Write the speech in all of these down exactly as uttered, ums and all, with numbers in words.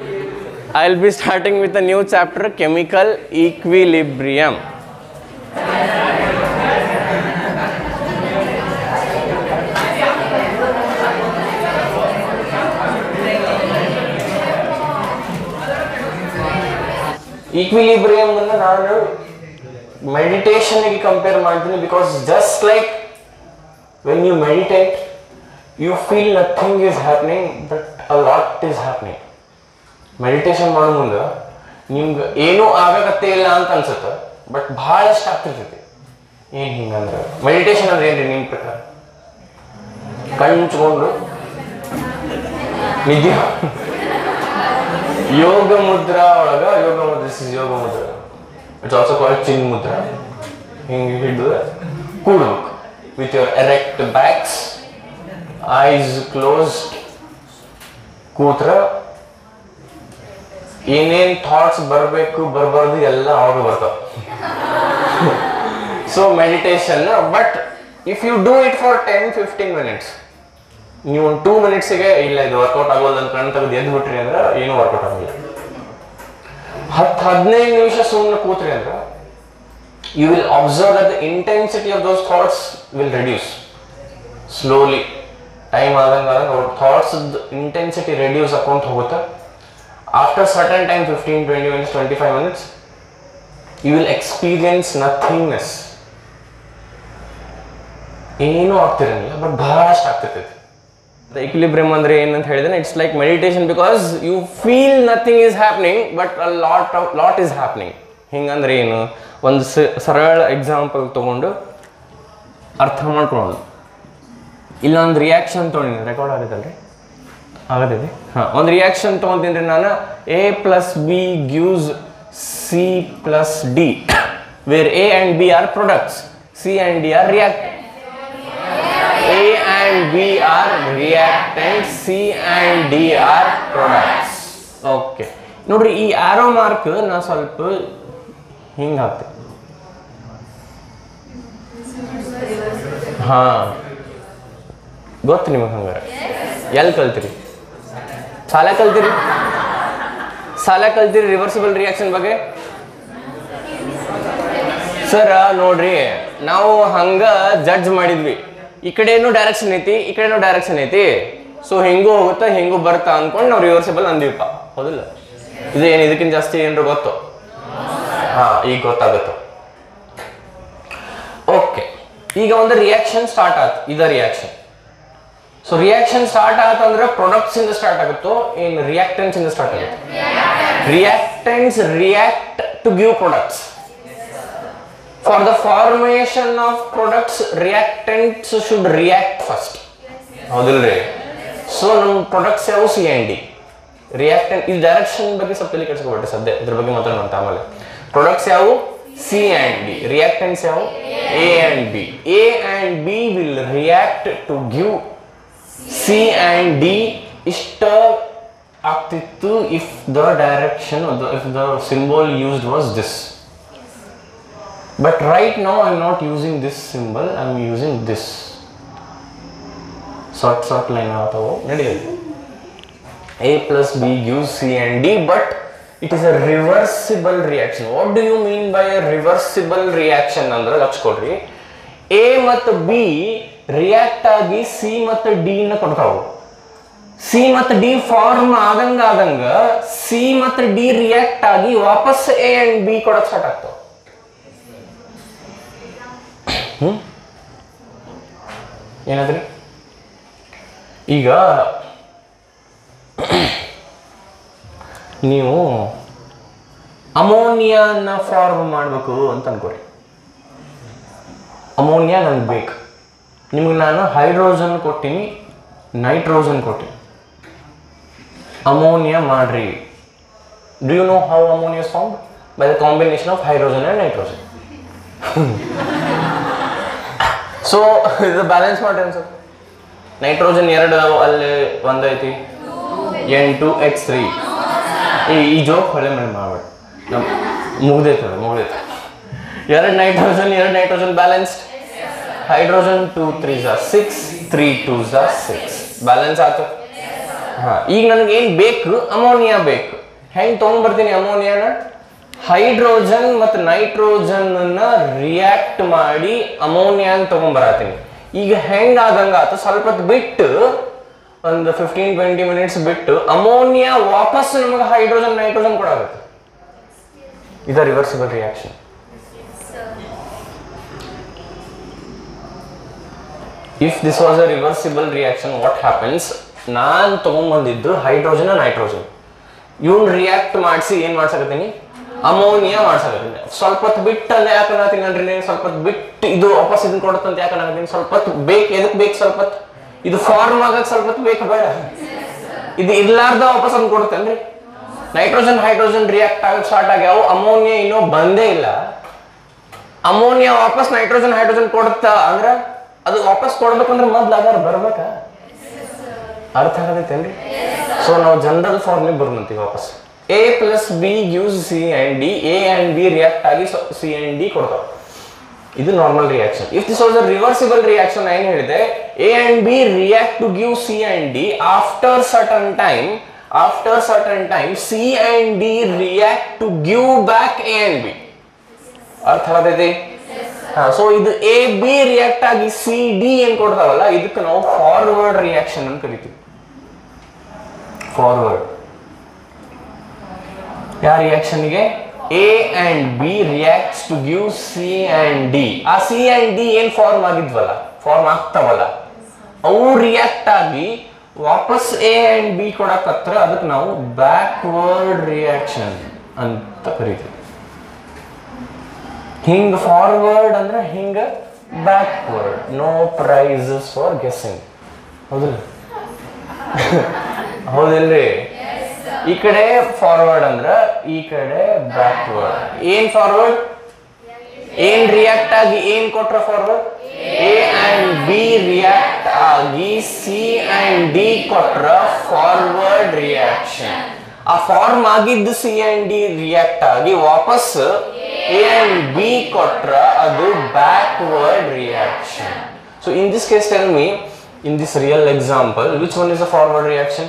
I'll be starting with a new chapter, chemical equilibrium. Equilibrium anna nanu meditation ge compare ಮಾಡ್ತೀನಿ because just like when you meditate you feel nothing is happening but a lot is happening. Meditation ಮಾಡೋ ಮುಂದೆ ನಿಮ್ಗೆ ಏನೂ ಆಗಕತ್ತೆ ಇಲ್ಲ ಅಂತ ಅನ್ಸುತ್ತೆ but ಬಹಳಷ್ಟು ಆಗ್ತಿರ್ತೈತಿ. ಏನು ಹಿಂಗಂದ್ರೆ ಮೆಡಿಟೇಷನ್ ಅಂದ್ರೆ ಏನ್ರಿ ನಿಮ್ಮ ಪ್ರಕಾರ? ಕಣ್ಣು ಮುಚ್ಕೊಂಡು ನಿದ್ದೆ ಯೋಗ ಮುದ್ರಾ ಒಳಗ yoga mudra this is yoga mudra it's also called chin mudra. ಹಿಂಗೆ ಹಿಡಿದು ಕೂಡ್ಬೇಕು with your erect backs eyes closed ಕೂತ್ರ ಏನೇನ್ ಥಾಟ್ಸ್ ಬರಬೇಕು ಬರಬಾರ್ದು ಎಲ್ಲ ಅವಾಗ ಬರ್ತಾವ. So meditation but if you do it for ten fifteen minutes ನೀವು ಒಂದು ಟೂ ಮಿನಿಟ್ಸಿಗೆ ಇಲ್ಲ ಇದು ವರ್ಕೌಟ್ ಆಗೋದು ಅಂತ ಕಣ್ಣು ತೆಗೆದು ಎದ್ದು ಬಿಟ್ರಿ ಅಂದ್ರೆ ಏನೂ ವರ್ಕೌಟ್ ಆಗಿಲ್ಲ. ಹತ್ತು ಹದಿನೈದು ನಿಮಿಷ ಸುಮ್ಮನೆ ಕೂತ್ರಿ ಅಂದ್ರೆ you will observe that the intensity of those thoughts will reduce slowly. Time ಆದಂಗೆ ಆದಂಗೆ ಅವ್ರ ಥಾಟ್ಸ್ ಇಂಟೆನ್ಸಿಟಿ ರೆಡ್ಯೂಸ್ ಅಕೌಂಟ್ ಹೋಗುತ್ತೆ. After certain time, fifteen, twenty minutes, twenty-five minutes, you will experience nothingness. ಏನು ಆಗ್ತಿರಂಗಿಲ್ಲ ಬಟ್ ಬಹಳಷ್ಟು ಆಗ್ತಿರ್ತೈತಿ. ಈಕ್ವಿಲಿಬ್ರಿಯಮ್ ಅಂದ್ರೆ ಏನಂತ ಹೇಳಿದ್ರೆ it's like meditation because you feel nothing is happening but a lot of lot is happening. ಹಿಂಗಂದ್ರೆ ಏನು? ಒಂದು ಸರಳ ಎಕ್ಸಾಂಪಲ್ ತಗೊಂಡು ಅರ್ಥ ಮಾಡ್ಕೊಳ್ಳೋದು. ಇಲ್ಲೊಂದು ರಿಯಾಕ್ಷನ್ ತೊಗೊಂಡಿನಿ, ರೆಕಾರ್ಡ್ ಆಗುತ್ತಲ್ರಿ? ಆಗತೈತಿ. ಹಾಂ, ಒಂದು ರಿಯಾಕ್ಷನ್ ತೊಗೊತೀನಿ ನಾನು. A plus B gives C plus D where A and B are products, C and D are react. A and B are reactant, C and D are products. Okay ನೋಡ್ರಿ, ಈ arrow mark ನಾ ಸ್ವಲ್ಪ ಹಿಂಗೆ ಹಾಕ್ತೀನಿ. ಹಾಂ, ಗೊತ್ತು ನಿಮಗೆ ಹಂಗಾರೆ? ಎಲ್ಲಿ ಕಲ್ತಿರಿ? ಸಾಲ ಕಲ್ತಿರಿ? ಸಾಲ ಕಲ್ತಿರಿ ರಿವರ್ಸಿಬಲ್ ರಿಯಾಕ್ಷನ್ ಬಗ್ಗೆ? ಸರ್ ನೋಡ್ರಿ, ನಾವು ಹಂಗ ಜಡ್ಜ್ ಮಾಡಿದ್ವಿ. ಈ ಕಡೆನೂ ಡೈರೆಕ್ಷನ್ ಐತಿ, ಈ ಕಡೆನೂ ಡೈರೆಕ್ಷನ್ ಐತಿ, ಸೊ ಹಿಂಗೂ ಹೋಗುತ್ತಾ ಹಿಂಗೂ ಬರ್ತಾ ಅನ್ಕೊಂಡು ನಾವು ರಿವರ್ಸಿಬಲ್ ಅಂದಿವಪ್ಪ, ಹೌದಿಲ್ಲ? ಇದು ಏನು ಇದಕ್ಕಿಂತ ಜಾಸ್ತಿ ಏನ್ರ ಗೊತ್ತು? ಹಾ, ಈಗ ಗೊತ್ತಾಗತ್ತು. ಓಕೆ, ಈಗ ಒಂದು ರಿಯಾಕ್ಷನ್ ಸ್ಟಾರ್ಟ್ ಆಯ್ತು. ಇದ ರಿಯಾಕ್ಷನ್. ಸೊ ರಿಯಾಕ್ಷನ್ ಸ್ಟಾರ್ಟ್ ಆತಂದ್ರೆ ಪ್ರಾಡಕ್ಟ್ಸ್ ಇಂದ ಸ್ಟಾರ್ಟ್ ಆಗುತ್ತೋ ಏನು ರಿಯಾಕ್ಟೆಂಟ್ಸ್ ಇಂದ ಸ್ಟಾರ್ಟ್ ಆಗುತ್ತೆ? Reactants react to give products. For the formation of products reactants should react first, ಹೌದಿಲ್ರಿ? ಸೊ ನಮ್ಮ ಪ್ರಾಡಕ್ಟ್ಸ್ ಯಾವ? C and D. ರಿಯಾಕ್ಟೆಂಟ್ ಈ ಡೈರೆಕ್ಷನ್ ಬಗ್ಗೆ ಸ್ವಲ್ಪ ತಲೆ ಕೆಡಿಸ್ಕೊಬೇಡ್ರಿ, ಸದ್ಯ ಇದ್ರ ಬಗ್ಗೆ ಮಾತಾಡೋಣ ಆಮೇಲೆ. ಪ್ರಾಡಕ್ಟ್ಸ್ ಯಾವುವು? C and D. ರಿಯಾಕ್ಟೆಂಟ್ಸ್ ಯಾವುವು? A and B. A and B will react to give C and D. ಇಷ್ಟ ಆಗ್ತಿತ್ತು if the direction if the symbol used was this. But right now I am not using this symbol, I am using this. Short short line ಅಥವಾ ನಡೆಯೋದು. A plus B gives C and D, but it is a reversible reaction. What do you mean by a reversible reaction ಅಂದ್ರೆ ಲಕ್ಷ ಕೊಡ್ರಿ. A ಮತ್ತು B react ಆಗಿ C ಮತ್ತು D ನ ಕೊಡ್ತಾವು. ಸಿ ಮತ್ತು ಡಿ ಫಾರ್ಮ್ ಆದಂಗ ಆದಂಗ ಸಿ ಮತ್ತು ಡಿ ರಿಯಾಕ್ಟ್ ಆಗಿ ವಾಪಸ್ ಎ ಅಂಡ್ ಬಿ ಕೊಡಕ್ ಸ್ಟಾರ್ಟ್ ಆಗ್ತಾವ. ಹ್ಮ್ ಏನಾದ್ರಿ? ಈಗ ನೀವು ಅಮೋನಿಯಾನ ಫಾರ್ಮ್ ಮಾಡಬೇಕು ಅಂತ ಅನ್ಕೋರಿ. ಅಮೋನಿಯಾ ನನಗೆ ಬೇಕು. ನಿಮಗೆ ನಾನು ಹೈಡ್ರೋಜನ್ ಕೊಟ್ಟಿನಿ, ನೈಟ್ರೋಜನ್ ಕೊಟ್ಟಿನಿ. ಅಮೋನಿಯಾ ಮಾಡ್ರಿ. Do you know how ammonia is formed? By the combination of hydrogen and nitrogen. So ಇದು ಬ್ಯಾಲೆನ್ಸ್ ಮಾಡ್ರಿ ಅನ್ಸರ್. ನೈಟ್ರೋಜನ್ ಎರಡು ಅಲ್ಲಿ ಒಂದೈತಿ, ಎನ್ ಟು ಎಕ್ಸ್ ತ್ರೀ. ಈ ಈ ಜೋಕ್ ಹೊಳೆ ಮೇಲೆ ಮಾಡ್ಬೇಡಿ, ನಮ್ಮ ಮುಗ್ದೈತೆ ಮುಗ್ದೈತೆ. ಎರಡು ನೈಟ್ರೋಜನ್ ಎರಡು nitrogen balanced. Hydrogen two three ಝಾ ಸಿಕ್ಸ್, ತ್ರೀ ಟೂ ಝಾ ಸಿಕ್ಸ್. ಬ್ಯಾಲೆನ್ಸ್ ಆಯ್ತು. ಹಾ ಈಗ ನನಗೆ ಏನು ಬೇಕು ಅಮೋನಿಯಾ ಬೇಕು ಹೆಂಗೆ ತೊಗೊಂಡ್ಬರ್ತೀನಿ ಅಮೋನಿಯಾನ ಹೈಡ್ರೋಜನ್ ಮತ್ತು ನೈಟ್ರೋಜನ್ ರಿಯಾಕ್ಟ್ ಮಾಡಿ ಅಮೋನಿಯಾನ ತೊಗೊಂಡ್ಬರತ್ತೀನಿ ಈಗ ಹೆಂಗಾದಂಗ ಆತ ಸ್ವಲ್ಪ ಹೊತ್ತು ಬಿಟ್ಟು ಒಂದು ಫಿಫ್ಟೀನ್ ಟ್ವೆಂಟಿ ಮಿನಿಟ್ಸ್ ಬಿಟ್ಟು ಅಮೋನಿಯಾ ವಾಪಸ್ ನಮಗೆ ಹೈಡ್ರೋಜನ್ ನೈಟ್ರೋಜನ್ ಕೊಡಾಗುತ್ತೆ ಇದು reversible reaction if this was a reversible reaction what happens ನಾನು ತೊಗೊಂಡ್ಬಂದಿದ್ದು ಹೈಡ್ರೋಜನ್ ನೈಟ್ರೋಜನ್ ಇವನ್ ರಿಯಾಕ್ಟ್ ಮಾಡಿಸಿ ಏನ್ ಮಾಡ್ಸಕತ್ತೀನಿ ಅಮೋನಿಯಾ ಮಾಡ್ಸಕತ್ತೀನಿ ಸ್ವಲ್ಪ ಹೊತ್ತು ಬಿಟ್ಟು ಅಲ್ಲೇ ಯಾಕಂತೀನಿ ಅಂದ್ರೆ ಸ್ವಲ್ಪ ಹೊತ್ತು ಬಿಟ್ಟು ಇದು ವಾಪಸ್ ಇದನ್ನ ಕೊಡುತ್ತಂತ ಯಾಕಂತೀನಿ ಸ್ವಲ್ಪ ಹೊತ್ತು ಬೇಕು ಎದಕ್ ಬೇಕು ಸ್ವಲ್ಪ ಹೊತ್ತು ಇದು ಫಾರ್ಮ್ ಆಗಕ್ಕೆ ಸ್ವಲ್ಪ ಹೊತ್ತು ಬೇಕು ಬೇಡ ಇದು ಇರ್ಲಾರ್ದ ವಾಪಸ್ ಅದನ್ನ ಕೊಡುತ್ತೇನ್ರಿ ನೈಟ್ರೋಜನ್ ಹೈಡ್ರೋಜನ್ ರಿಯಾಕ್ಟ್ ಆಗಕ್ಕೆ ಸ್ಟಾರ್ಟ್ ಆಗ್ಯಾವ ಅಮೋನಿಯಾ ಇನ್ನೂ ಬಂದೇ ಇಲ್ಲ ಅಮೋನಿಯಾ ವಾಪಸ್ ನೈಟ್ರೋಜನ್ ಹೈಡ್ರೋಜನ್ ಕೊಡುತ್ತಾ ಅಂದ್ರೆ ಅದು ವಾಪಸ್ ಕೊಡ್ಬೇಕಂದ್ರೆ ಮೊದ್ಲು ಅದಾರ ಬರ್ಬೇಕಾ ಅರ್ಥ ಆಗತೈತೇನ್ರಿ ಸೊ ನಾವು ಜನರಲ್ ಫಾರ್ಮಿಗೆ ಬರ್ಮಂತೀವಿ ವಾಪಸ್ A plus B gives C and D A and B react ಆಗಿ ಸಿ ಅಂಡ್ ಡಿ ಕೊಡ್ತಾವ ಇದು normal reaction if this was a reversible reaction ಏನ್ ಹೇಳಿದೆ A and B react to give C and D after certain time after certain time C and D react to give back A and B ಅರ್ಥ ಆಗತೈತಿ ಹಾ so ಇದು A B react ಆಗಿ C D ಏನ್ ಕೊಡ್ತಾವಲ್ಲ ಇದಕ್ಕೆ ನಾವು forward reaction ಅಂತ ಕರಿತೀವಿ ಫಾರ್ವರ್ಡ್ ಯಾವ ರಿಯಾಕ್ಷನ್ಗೆ A and B reacts to give C and D ಆ ಸಿ ಅಂಡ್ ಡಿ ಏನ್ ಫಾರ್ಮ್ ಆಗಿದ್ವಲ್ಲ ಫಾರ್ಮ್ ಆಗ್ತಾವಲ್ಲ ಅವು ರಿಯಾಕ್ಟ್ ಆಗಿ ವಾಪಸ್ ಎ ಅಂಡ್ ಬಿ ಕೊಡಕತ್ರ ಅದಕ್ಕೆ ನಾವು ಬ್ಯಾಕ್ವರ್ಡ್ ರಿಯಾಕ್ಷನ್ ಅಂತ ಕರಿತೀವಿ ಹಿಂಗ ಫಾರ್ವರ್ಡ್ ಅಂದ್ರೆ ಹಿಂಗ backward no prizes for guessing ಹೌದಿಲ್ಲ ಹೌದಿಲ್ರಿ ಈ ಕಡೆ ಫಾರ್ವರ್ಡ್ ಅಂದ್ರ ಈ ಕಡೆ ಬ್ಯಾಕ್ವರ್ಡ್ ಏನ್ ಫಾರ್ವರ್ಡ್ ಏನ್ ರಿಯಾಕ್ಟ್ ಆಗಿ ಏನ್ ಕೊಟ್ರ forward A and B react ಆಗಿ ಸಿ ಅಂಡ್ ಡಿ ಕೊಟ್ರ ಫಾರ್ವರ್ಡ್ ರಿಯಾಕ್ಷನ್ ಆ ಫಾರ್ಮ್ ಆಗಿದ್ದು ಸಿ ಅಂಡ್ ಡಿ ರಿಯಾಕ್ಟ್ ಆಗಿ ವಾಪಸ್ ಎ ಅಂಡ್ ಬಿ ಕೊಟ್ರ ಅದು backward reaction so in this case tell me in this real example which one is a forward reaction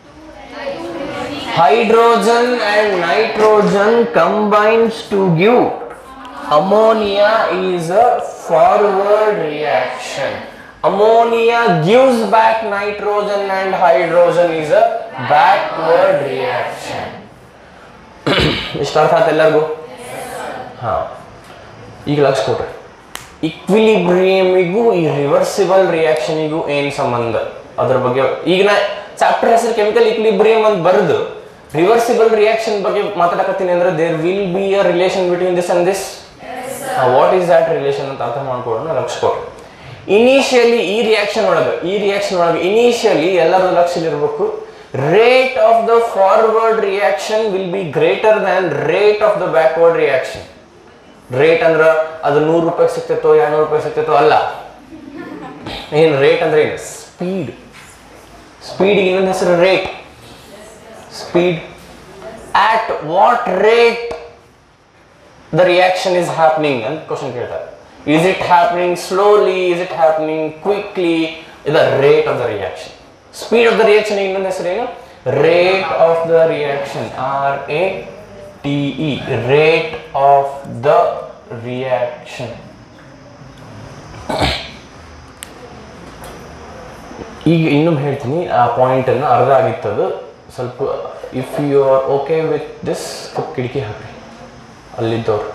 hydrogen and nitrogen combines to give ammonia is a forward reaction ammonia gives back nitrogen and hydrogen is a backward reaction ಇಷ್ಟ ಅರ್ಥ ಆಯ್ತು ಎಲ್ಲರಿಗೂ ಹಾ ಈಗ ಲಕ್ಷ ಕೊಡ್ರಿ ಇಕ್ವಿಲಿಬ್ರಿಯಮಿಗೂ ಈ reversible ರಿಯಾಕ್ಷನಿಗೂ ಏನ್ ಸಂಬಂಧ ಅದ್ರ ಬಗ್ಗೆ ಈಗ ನಾ ಚಾಪ್ಟರ್ ಹೆಸರು ಕೆಮಿಕಲ್ ಇಕ್ವಿಲಿಬ್ರಿಯಂ ಅಂತ ಬರೆದು ರಿವರ್ಸಿಬಲ್ ರಿಯಾಕ್ಷನ್ ಬಗ್ಗೆ ಮಾತಾಡಕತ್ತೀನಿ ಅಂದ್ರೆ there will be a relation between this and this what is that relation ಅಂತ ಅರ್ಥ ಮಾಡ್ಕೊಳ್ಳೋಣ ಲಕ್ಷ ಕೊಡ್ರಿ ಇನಿಷಿಯಲಿ ಈ ರಿಯಾಕ್ಷನ್ ಒಳಗೆ ಈ ರಿಯಾಕ್ಷನ್ ಒಳಗೆ ಇನಿಷಿಯಲಿ ಎಲ್ಲರೂ ಲಕ್ಷ್ಯ ಇರಬೇಕು rate of the forward reaction will be greater than rate of the backward reaction rate ಅಂದ್ರೆ ಅದು ನೂರು ರೂಪಾಯಿ ಸಿಗ್ತೈತೋ ಎರಡ್ನೂರು ರೂಪಾಯಿ ಸಿಗ್ತೈತೋ ಅಲ್ಲ ಏನು ರೇಟ್ ಅಂದ್ರೆ ಏನು ಸ್ಪೀಡ್ ಸ್ಪೀಡಿಗೆ ಇನ್ನೊಂದು ಹೆಸರು rate speed at what rate the reaction is happening ಅಂತ ಕ್ವಶನ್ ಕೇಳ್ತಾರೆ is it happening slowly is it happening quickly the rate of the reaction speed of the reaction ಇನ್ನೊಂದು ಹೆಸರು ಏನು rate of the reaction R A T E rate of the reaction ಈಗ ಇನ್ನೊಮ್ಮೆ ಹೇಳ್ತೀನಿ ಆ point ಅನ್ನು ಅರ್ಧ ಆಗಿತ್ತದು ಸ್ವಲ್ಪ if you are okay with this ಕಿಟಕಿ ಹಾಕ್ರಿ ಅಲ್ಲಿದ್ದವ್ರು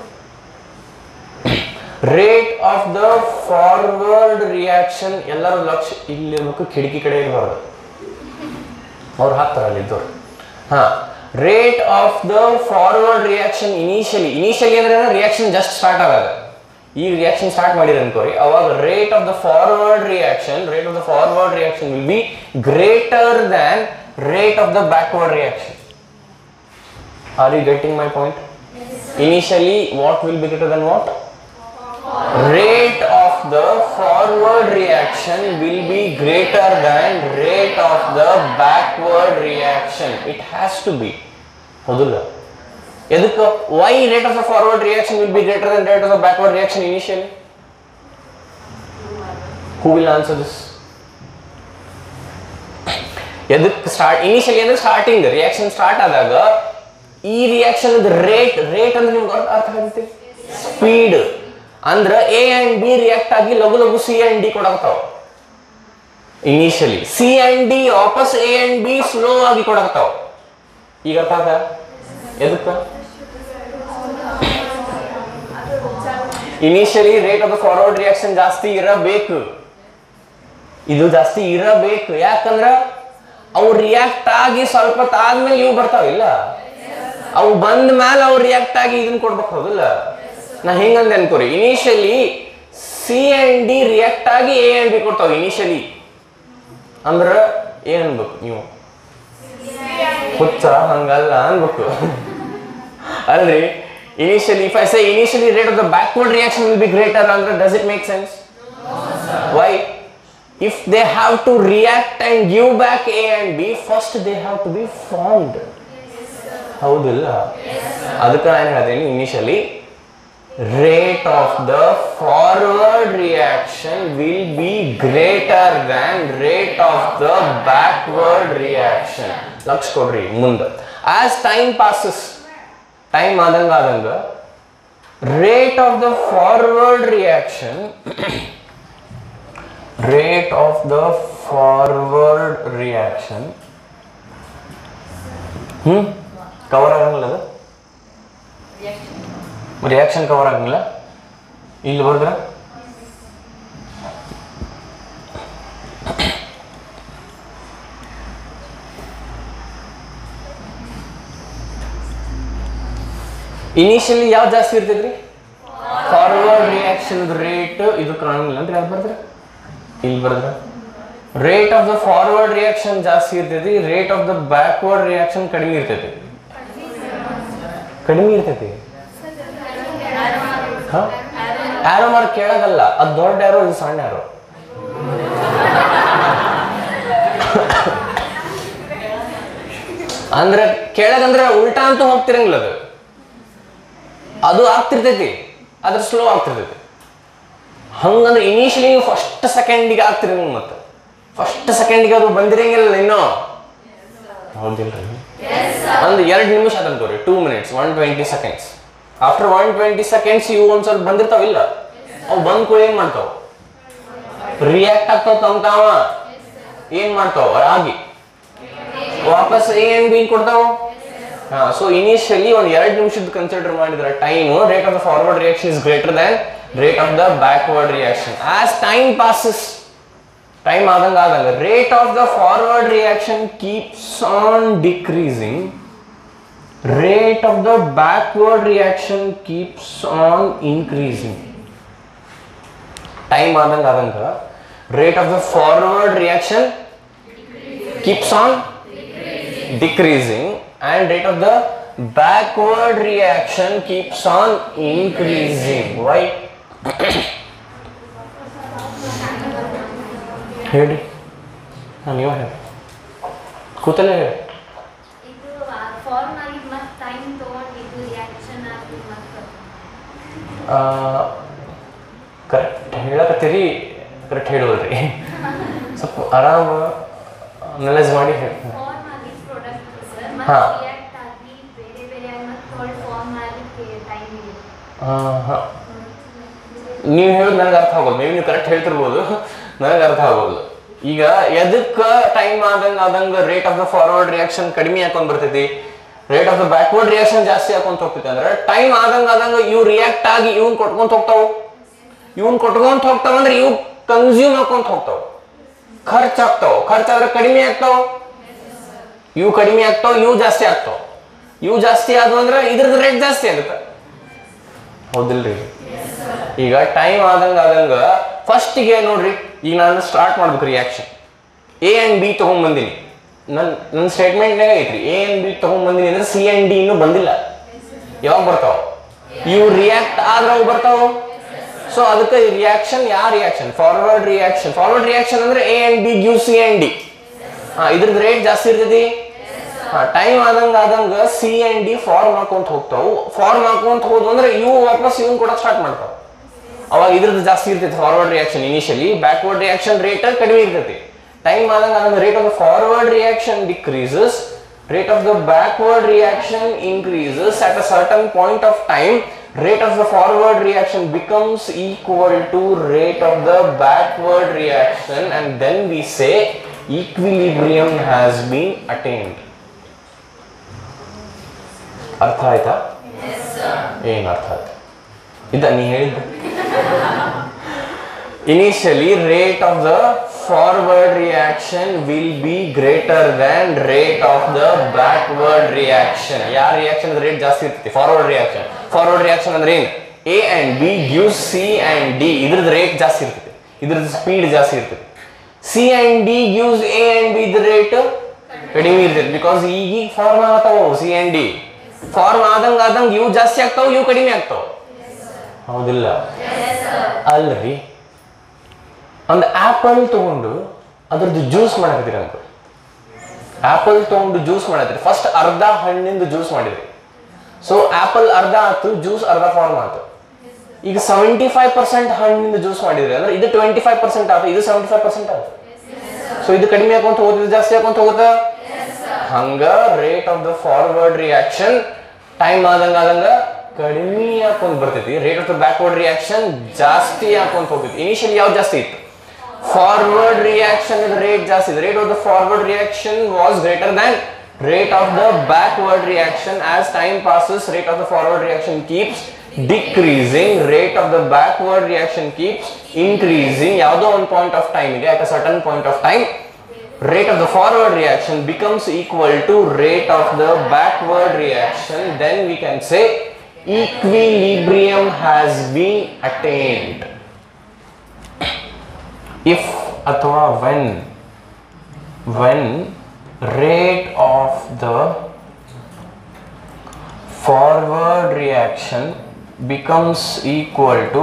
rate of the forward reaction ಎಲ್ಲರೂ ಲಕ್ಷ ಇಲ್ಲಿರ್ಬೇಕು ಕಿಟಕಿ ಕಡೆ ಇರಬಾರ್ದು ಅವ್ರು ಹಾಕ್ತಾರೆ ಅಲ್ಲಿದ್ದವ್ರು ಹಾ rate of the forward reaction initially initially ಅಂದ್ರೆ ರಿಯಾಕ್ಷನ್ ಜಸ್ಟ್ ಸ್ಟಾರ್ಟ್ ಆಗೋದು ಈ ರಿಯಾಕ್ಷನ್ ಸ್ಟಾರ್ಟ್ ಮಾಡಿದ್ರೆ ಅನ್ಕೋರಿ ಅವಾಗ rate of the forward reaction rate of the forward reaction will be greater than rate of the backward reaction. Are you getting my point? Yes, initially what will be greater than what? Forward. Rate of the forward reaction will be greater than rate of the backward reaction. It has to be. Hodula. Edukku why rate of the forward reaction will be greater than rate of the backward reaction initially? Who will answer this? ಎದಕ್ಕೆ start initially ಅಂದ್ರೆ starting reaction start ಆದಾಗ ಈ reaction rate rate ಅಂದ್ರೆ ನಿಮ್ಗೆ ಅರ್ಥ ಆಗುತ್ತೆ speed ಅಂದ್ರೆ A and B react ಆಗಿ ಲಘು ಲಘು ಸಿ ಅಂಡ್ ಡಿ ಕೊಡಾಕ್ತಾವ ಇನಿಷಿಯಲಿ ಸಿ ಅಂಡ್ ಡಿ ವಾಪಸ್ ಎ ಅಂಡ್ ಬಿ ಸ್ಲೋ ಆಗಿ ಕೊಡಾಕ್ತಾವ ಈಗ ಅರ್ಥ ಆಗ ಎದಕ್ಕ initially rate of the forward reaction ಜಾಸ್ತಿ ಇರಬೇಕು ಇದು ಜಾಸ್ತಿ ಇರಬೇಕು ಯಾಕಂದ್ರ ಅವು ರಿಯಾಕ್ಟ್ ಆಗಿ ಸ್ವಲ್ಪ ಆದ್ಮೇಲೆ ಇವು ಬರ್ತಾವಿಲ್ಲ ಅವು ಬಂದ ಮೇಲೆ ಅವು ರಿಯಾಕ್ಟ್ ಆಗಿ ಇದನ್ನ ಕೊಡ್ಬೇಕು ಹೌದಿಲ್ಲ ನಾ ಹಿಂಗಂದ ಅನ್ಕೋರಿ initially C and D react ಆಗಿ ಎ ಅಂಡ್ ಬಿ ಕೊಡ್ತಾವ ಇನಿಷಿಯಲಿ ಅಂದ್ರ ಏನ್ ಅನ್ಬೇಕು ನೀವು ಹುಚ್ಚ ಹಂಗಲ್ಲ ಅನ್ಬೇಕು ಅಲ್ರಿ initially if I say initially rate of the backward reaction will be greater ಅಂದ್ರೆ does it make sense Y if they have to react and give back A and B first they have to be formed ಹೌದಿಲ್ಲ ಅದಕ್ಕೆ ನಾನು ಹೇಳ್ತೀನಿ initially rate of the forward reaction will be greater than rate of the backward reaction ಲಕ್ಷ ಕೊಡ್ರಿ ಮುಂದೆ as time passes time ಆದಂಗ ಆದಂಗ rate of the forward reaction rate of the forward reaction hmm cover ಆಗಂಗಿಲ್ಲ ಅದು reaction cover ಆಗಂಗಿಲ್ಲ ಇಲ್ಲಿ ಬರ್ದ್ರ initially ಯಾವ್ದು ಜಾಸ್ತಿ ಇರ್ತೈತ್ರಿ ಫಾರ್ವರ್ಡ್ ರಿಯಾಕ್ಷನ್ ರೇಟ್ ಇದು ಕಾಣಂಗಿಲ್ಲ ಅಂದ್ರೆ ಯಾವ್ದು ಬರ್ದ್ರ ಇಲ್ಲಿ ಬರೆದ್ರ rate of the forward reaction ಜಾಸ್ತಿ ಇರ್ತೈತಿ rate of the backward reaction ಕಡಿಮೆ ಇರ್ತೈತಿ ಕಡಿಮೆ ಇರ್ತೈತಿ ಆರೋ ಮಾರ್ಕ್ ಕೇಳೋದಲ್ಲ ಅದು ದೊಡ್ಡ ಆರೋ ಇದು ಸಣ್ಣ ಆರೋ ಅಂದ್ರೆ ಕೇಳದಂದ್ರೆ ಉಲ್ಟಾ ಅಂತೂ ಹೋಗ್ತಿರಂಗಿಲ್ಲ ಅದು ಅದು ಆಗ್ತಿರ್ತೈತಿ ಅದ್ರ ಸ್ಲೋ ಆಗ್ತಿರ್ತೈತಿ ಹಂಗಂದ್ರೆ ಇನಿಷಿಯಲಿ ಫಸ್ಟ್ ಸೆಕೆಂಡಿಗೆ ಆಗ್ತಿರ ಮತ್ತೆ ಫಸ್ಟ್ ಸೆಕೆಂಡಿಗೆ ಅದು ಬಂದಿರಂಗಿಲ್ಲ ಇನ್ನೂ ಹೌದಿಲ್ರಿ ಒಂದು ಎರಡು ನಿಮಿಷ ಅದಂತವ್ರಿ two minutes one twenty seconds after one twenty seconds ಇವು ಒಂದ್ ಸ್ವಲ್ಪ ಬಂದಿರ್ತಾವಿಲ್ಲ ಅವು ಬಂದ್ ಕೂಡ ಏನ್ ಮಾಡ್ತಾವ ರಿಯಾಕ್ಟ್ ಆಗ್ತಾವ ತಂತಾವ ಏನ್ ಮಾಡ್ತಾವ ರಾಗಿ ವಾಪಸ್ ಎ ಅಂಡ್ ಬಿ ಕೊಡ್ತಾವ ಹಾ ಸೊ ಇನಿಷಿಯಲಿ ಒಂದ್ ಎರಡು ನಿಮಿಷದ ಕನ್ಸಿಡರ್ ಮಾಡಿದ್ರೆ time rate of the forward reaction is greater than rate of the backward reaction as time passes time adanga adanga rate of the forward reaction keeps on decreasing rate of the backward reaction keeps on increasing time adanga adanga rate of the forward reaction keeps on decreasing, decreasing and rate of the backward reaction keeps on increasing why ಹೇಳಿ ನೀವು ಹೇಳಿ ಕೂತಲೇ ಹೇಳಿ ಇದು form ಆಗಿ ಮತ್ತೆ time ತಗೊಂಡು ಇದು reaction ಆಗಿ ಮತ್ತೆ ಕರೆಕ್ಟ್ ಹೇಳಕತ್ತೀರಿ ಕರೆಕ್ಟ್ ಹೇಳೋದ್ರಿ ಸ್ವಲ್ಪ ಆರಾಮ ಅನಲೈಸ್ ಮಾಡಿ ಹೇಳಿ ಫಾರ್ಮ್ ಆಗಿ ಪ್ರಾಡಕ್ಟ್ ಸರ್ ಮತ್ತೆ ರಿಯಾಕ್ಟ್ ಆಗಿ ಬೇರೆ ಬೇರೆ ಮತ್ತೆ ಥರ್ಡ್ ಫಾರ್ಮ್ ಆಗಿ ಟೈಮ್ ಇದೆ ಹಾಂ ನೀವು ಹೇಳೋದು ನನಗೆ ಅರ್ಥ ಆಗೋದು ಮೇಬಿ ನೀವು ಕರೆಕ್ಟ್ ಹೇಳ್ತಿರ್ಬೋದು ನನಗೆ ಅರ್ಥ ಆಗೋದು ಈಗ ಎದಕ್ಕೆ ಟೈಮ್ ಆದಂಗೆ ಆದಂಗೆ rate of the forward reaction ಕಡಿಮೆ ಹಾಕೊಂಡ್ ಬರ್ತೈತಿ rate of the backward reaction ಜಾಸ್ತಿ ಹಾಕೊಂತ ಹೋಗ್ತೈತಿ ಅಂದ್ರೆ ಟೈಮ್ ಆದಂಗೆ ಆದಂಗೆ ಇವು ರಿಯಾಕ್ಟ್ ಆಗಿ ಇವ್ನ ಕೊಟ್ಕೊಂತ ಹೋಗ್ತಾವ ಇವ್ನ ಕೊಟ್ಕೊಂತ ಹೋಗ್ತಾವ ಅಂದ್ರೆ ಇವು ಕನ್ಸ್ಯೂಮ್ ಹಾಕೊಂತ ಹೋಗ್ತಾವ ಖರ್ಚು ಆಗ್ತಾವ ಖರ್ಚಾದ್ರೆ ಕಡಿಮೆ ಆಗ್ತಾವ ಇವು ಕಡಿಮೆ ಆಗ್ತಾವ ಇವು ಜಾಸ್ತಿ ಆಗ್ತಾವ ಇವು ಜಾಸ್ತಿ ಆದ್ವು ಅಂದ್ರೆ ಇದ್ರದ್ದು ರೇಟ್ ಜಾಸ್ತಿ ಆಗುತ್ತೆ ಹೌದಿಲ್ರಿ ಈಗ ಟೈಮ್ ಆದಂಗ ಆದಂಗ ಫಸ್ಟಿಗೆ ನೋಡ್ರಿ ಈಗ ನಾನು ಸ್ಟಾರ್ಟ್ ಮಾಡ್ಬೇಕು ರಿಯಾಕ್ಷನ್ ಎ ಅಂಡ್ ಬಿ ತಗೊಂಡ್ ಬಂದಿನಿ ನನ್ ನನ್ನ ಸ್ಟೇಟ್ಮೆಂಟ್ನಾಗ ಐತ್ರಿ ಎ ಅಂಡ್ ಬಿ ತಗೊಂಡ್ ಬಂದಿನಿ ಅಂದ್ರೆ ಸಿ ಅಂಡ್ ಡಿ ಇನ್ನೂ ಬಂದಿಲ್ಲ ಯಾವಾಗ ಬರ್ತಾವ ಇವು ರಿಯಾಕ್ಟ್ ಆದ್ರೆ ಅವು ಬರ್ತಾವ ಸೊ ಅದಕ್ಕೆ ರಿಯಾಕ್ಷನ್ ಯಾವ reaction forward reaction forward reaction ಅಂದ್ರೆ A and B give C and D ಹಾ ಇದ್ರದ್ದು ರೇಟ್ ಜಾಸ್ತಿ ಇರ್ತೈತಿ ಹಾ ಟೈಮ್ ಆದಂಗ ಆದಂಗ ಸಿ ಅಂಡ್ ಡಿ ಫಾರ್ಮ್ ಹಾಕೊಂತ ಹೋಗ್ತಾವು ಫಾರ್ಮ್ ಹಾಕೊಂತ ಹೋದ್ವು ಅಂದ್ರೆ ಇವು ವಾಪಸ್ ಇವನ್ ಕೂಡ ಸ್ಟಾರ್ಟ್ ಮಾಡ್ತಾವ ಅವಾಗ ಇದ್ರದ್ದು ಜಾಸ್ತಿ ಇರ್ತೈತಿ forward reaction initially backward reaction rate ಕಡಿಮೆ ಇರ್ತೈತಿ ಟೈಮ್ ಆದಂಗ ಆದಂಗ rate of the forward reaction decreases, rate of the backward reaction increases. At a certain point of time, rate of the forward reaction becomes equal to rate of the backward reaction, and then we say equilibrium has been attained. ಅರ್ಥ ಆಯ್ತಾ? ಏನು ಅರ್ಥ ಆಯ್ತು? ಇದ ನೀ ಹೇಳಿದ್ದು. Initially, rate of the forward reaction will be greater than rate of the backward reaction. ಯಾವ reaction rate ಜಾಸ್ತಿ ಇರ್ತೈತಿ? Forward reaction. Forward reaction ಅಂದ್ರೆ ಏನು? A and B gives C and D. ಇದ್ರದ್ದು ರೇಟ್ ಜಾಸ್ತಿ ಇರ್ತೈತಿ, ಇದ್ರದ್ದು ಸ್ಪೀಡ್ ಜಾಸ್ತಿ ಇರ್ತೈತಿ. C and D gives A and B the rate ಕಡಿಮೆ ಇರ್ತೈತಿ. ಬಿಕಾಸ್ ಈಗ ಫಾರ್ಮ್ ಆಗತಾವ C and D. ಫಾರ್ಮ್ ಆದಂಗ ಆದಂಗ ಇವು ಜಾಸ್ತಿ ಆಗ್ತಾವ, ಇವು ಕಡಿಮೆ ಆಗ್ತಾವ. ಹೌದಿಲ್ಲ? ಅಲ್ರಿ, ಒಂದು ಆ್ಯಪಲ್ ತೊಗೊಂಡು ಅದ್ರದ್ದು ಜ್ಯೂಸ್ ಮಾಡಕತ್ತೀರಿ ಅಂತ. ಆ್ಯಪಲ್ ತೊಗೊಂಡು ಜ್ಯೂಸ್ ಮಾಡತ್ತೀರಿ. ಫಸ್ಟ್ ಅರ್ಧ ಹಣ್ಣಿಂದ ಜ್ಯೂಸ್ ಮಾಡಿದ್ರಿ. ಸೊ ಆ್ಯಪಲ್ ಅರ್ಧ ಆಯ್ತು, ಜ್ಯೂಸ್ ಅರ್ಧ ಫಾರ್ಮ್ ಆಯ್ತು. ಈಗ ಸೆವೆಂಟಿ ಫೈವ್ ಪರ್ಸೆಂಟ್ ಹಣ್ಣಿಂದ ಜ್ಯೂಸ್ ಮಾಡಿದ್ರಿ ಅಂದ್ರೆ ಇದು ಟ್ವೆಂಟಿ ಫೈವ್ ಪರ್ಸೆಂಟ್ ಆಯ್ತು, ಇದು ಸೆವೆಂಟಿ ಫೈವ್ ಪರ್ಸೆಂಟ್ ಆಯ್ತು. ಸೊ ಇದು ಕಡಿಮೆ ಹಾಕೊಂತ ಹೋಗುತ್ತೆ, ಜಾಸ್ತಿ ಹಾಕೊಂತ ಹೋಗುತ್ತೆ. ಹಂಗ rate of the forward reaction time ಆದಂಗ ಆದಂಗ ಕಡಿಮೆ ಹಾಕೊಂಡ್ ಬರ್ತೈತಿ. Rate of the backward reaction ಜಾಸ್ತಿ ಹಾಕೊಂತ ಹೋಗ್ತೈತಿ. ಇನಿಷಿಯಲಿ ಯಾವ್ದು ಜಾಸ್ತಿ ಇತ್ತು? Forward reaction rate ಜಾಸ್ತಿ. The rate of the forward reaction was greater than rate of the backward reaction. As time passes, rate of the forward reaction keeps decreasing, rate of the backward reaction keeps increasing. ಯಾವುದೋ ಒಂದು point of time ಇದೆ, at a certain point of time, rate of the forward reaction becomes equal to rate of the backward reaction. Then we can say equilibrium has been attained. If ಅಥವಾ when when rate of the forward reaction becomes equal to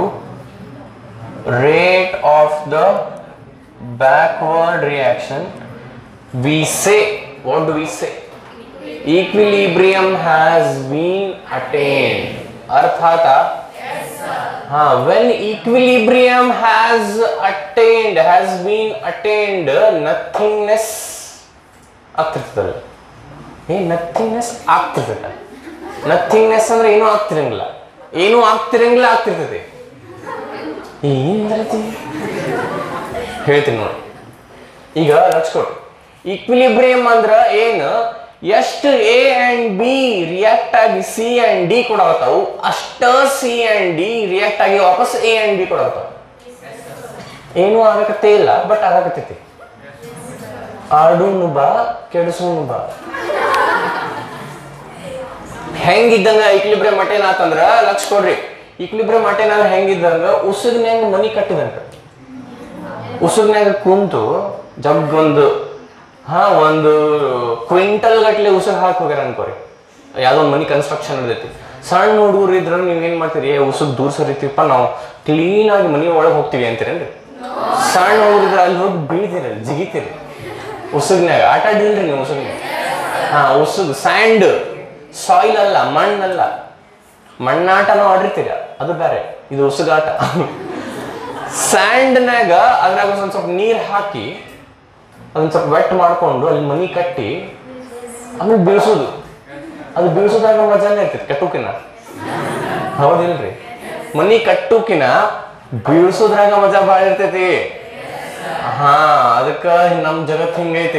rate of the backward reaction, we say, what do we say? Equilibrium has been attained. ಅರ್ಥಾತಾ? हाँ, when equilibrium has attained, has been attained, nothingness ಆಗ್ತಿರ್ತದಲ್ಲ. ಏ nothingness ಆಗ್ತಿರ್ತದ. Nothingness ಅಂದ್ರೆ ಏನೂ ಆಗ್ತಿರಂಗಿಲ್ಲ, ಏನೂ ಆಗ್ತಿರಂಗಿಲ್ಲ ಆಗ್ತಿರ್ತದೆ. ಏನ್ ಹೇಳ್ತೀನಿ ನೋಡಿ. ಈಗ ಲಕ್ಷ್ಕೊಟ್ಟು equilibrium ಅಂದ್ರ ಏನು? ಎಷ್ಟು ಎ ಅಂಡ್ ಬಿ ರಿಯಾಕ್ಟ್ ಆಗಿ ಸಿ ಅಂಡ್ ಡಿ ಕೊಡಾಗತ್ತಾವು, ಅಷ್ಟ ಸಿ ಅಂಡ್ ಡಿ ರಿಯಾಕ್ಟ್ ಆಗಿ ವಾಪಸ್ ಎ ಅಂಡ್ ಬಿ ಕೊಡಾಗತ್ತಾವ. ಏನೂ ಆಗಕತ್ತೇ ಇಲ್ಲ, ಬಟ್ ಆಗಕತ್ತೈತಿ. ಆಡೂನು ಬಾ, ಕೆಡಸೂನು ಬಾ. ಹೆಂಗಿದ್ದಂಗ ಈಕ್ವಿಲಿಬ್ರಿಯಂ ಅಟೇನ್ ಆತಂದ್ರ ಲಕ್ಷ ಕೊಡ್ರಿ. ಈಕ್ವಿಲಿಬ್ರಿಯಂ ಅಟೇನ್ ಆದ್ರೆ ಹೆಂಗಿದ್ದಂಗ ಉಸುಗ್ನ್ಯಾಗ ಮನಿ ಕಟ್ಟಿದಂಗ. ಉಸುಗ್ನ್ಯಾಗ ಕುಂತು ಜಗ್ ಒಂದು ಹಾ ಒಂದು ಕ್ವಿಂಟಲ್ ಗಟ್ಲೆ ಉಸುಗ್ ಹಾಕಿ ಹೋಗ್ಯಾರ ಅನ್ಕೋರಿ. ಯಾವ್ದೋ ಒಂದು ಮನಿ ಕನ್ಸ್ಟ್ರಕ್ಷನ್ ಇರ್ತೈತಿ. ಸಣ್ಣ ಹುಡುಗರು ಇದ್ರ ನೀವ್ ಏನ್ ಮಾಡ್ತೀರಿ? ಏ ಉಸುಗ್ ದೂರ ಸರಿತೀವಪ್ಪ, ನಾವು ಕ್ಲೀನ್ ಆಗಿ ಮನಿ ಒಳಗೆ ಹೋಗ್ತೀವಿ ಅಂತೀರೇನ್ರಿ? ಸಣ್ಣ ಹುಡುಗರಿದ್ರ ಅಲ್ಲಿ ಹೋಗಿ ಬೀಳ್ತೀರಿ, ಜಿಗಿತೀರಿ ಉಸುಗ್ನ್ಯಾಗ. ಆಟ ಆಡಿಲ್ರಿ ನೀವು ಉಸುಗ್ನ್ಯಾಗ? ಹಾ, ಉಸುಗ್ ಸ್ಯಾಂಡ್, ಸಾಯಿಲ್ ಅಲ್ಲ, ಮಣ್ಣಲ್ಲ. ಮಣ್ಣಾಟನೂ ಆಡಿರ್ತೀರ, ಅದು ಬೇರೆ. ಇದು ಉಸುಗಾಟ. ಸ್ಯಾಂಡ್ನಾಗ ಅದ್ರಾಗ ಒಂದ್ ಸ್ವಲ್ಪ ನೀರ್ ಹಾಕಿ ಅದನ್ನ ಸ್ವಲ್ಪ ವೆಟ್ ಮಾಡ್ಕೊಂಡು ಅಲ್ಲಿ ಮನಿ ಕಟ್ಟಿ ಆಮೇಲೆ ಬೀಳ್ಸೋದು. ಅದು ಬೀಳ್ಸೋದಾಗ ಮಜಾನೇ ಇರ್ತೈತಿ ಕಟ್ಟುಕಿನ, ಹೌದಿಲ್ರಿ? ಮನಿ ಕಟ್ಟುಕಿನ ಬೀಳ್ಸೋದ್ರಾಗ ಮಜಾ ಭಾಳ ಇರ್ತೈತಿ. ಹಾ, ಅದಕ್ಕ ನಮ್ ಜಗತ್ ಹಿಂಗೈತಿ.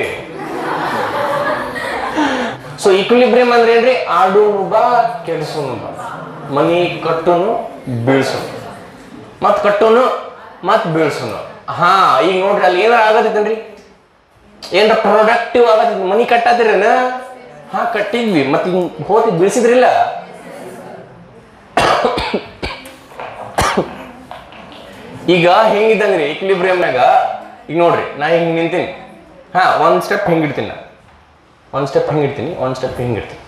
ಸೊ ಈಕ್ವಿಲಿಬ್ರಿಯಂ ಅಂದ್ರೆ ಏನ್ರಿ? ಆಡೂನು ಬಾ, ಕೆಡ್ಸೂನು ಬಾ. ಮನಿ ಕಟ್ಟುನು, ಬೀಳ್ಸೋನು, ಮತ್ ಕಟ್ಟೋನು, ಮತ್ ಬೀಳ್ಸೋನು. ಹಾ, ಈಗ ನೋಡ್ರಿ ಅಲ್ಲಿ ಏನಾರ ಆಗತ್ತೈತೇನ್ರಿ? ಏನ್ರ ಪ್ರೊಡಕ್ಟಿವ್ ಆಗತ್ತ? ಮನಿ ಕಟ್ಟತಿರೇನ? ಹಾ, ಕಟ್ಟಿದ್ವಿ, ಮತ್ತೆ ಹೋತಿ ಬೀಳ್ಸಿದ್ರಿಲ್ಲ. ಈಗ ಹೆಂಗಿದ್ದಂಗ್ರಿ ಈಕ್ವಿಲಿಬ್ರಿಯಂನಾಗ? ಈಗ ನೋಡ್ರಿ, ನಾ ಹಿಂಗ್ ನಿಂತೀನಿ. ಹಾ, ಒಂದ್ ಸ್ಟೆಪ್ ಹಿಂಗಿಡ್ತೀನಿ, ನಾ ಒಂದ್ ಸ್ಟೆಪ್ ಹಿಂಗಿಡ್ತೀನಿ, ಒಂದ್ ಸ್ಟೆಪ್ ಹಿಂಗಿಡ್ತೀನಿ,